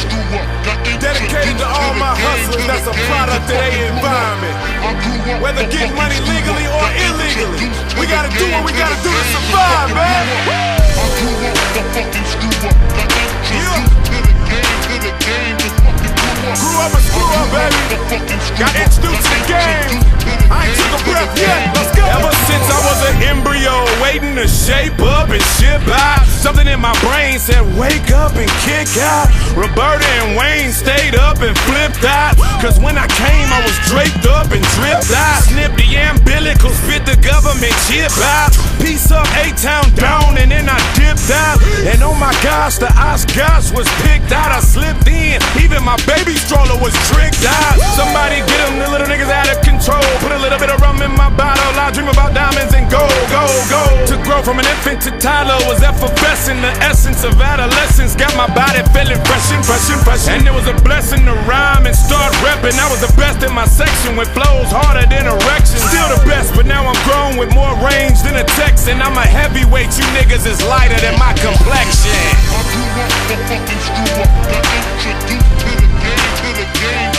Dedicated to all my hustlers that's a product of their environment. Whether getting money legally or illegally, we gotta do what we gotta do to survive, man. Grew up and screw up, baby. Got introduced to the game. I ain't took a breath yet. Let's go. Ever since I was an embryo, waiting to shape up and ship out, something in my brain said, wake up and kick out. Roberta and Wayne stayed up and flipped out, cause when I came, I was draped up and dripped out. Snipped the umbilicals, fit the government chip out. Piece up A-Town down, and then I dipped out. And oh my gosh, the Oscars was picked out. I slipped in, even my baby stroller was tricked out. Somebody get them, the little niggas out of control. Put a little bit of rum in my bottle. I dream about diamonds and gold, gold, gold. To grow from an infant to toddler was effervescent. The essence of adolescence got my body feeling fresh and fresh and fresh. And it was a blessing to rhyme and start repping. I was the best in my section with flows harder than erections. Still the best, but now I'm grown with more range than a Texan. I'm a heavyweight, you niggas is lighter than my complexion. I grew up the fucking screw up, got introduced to the game,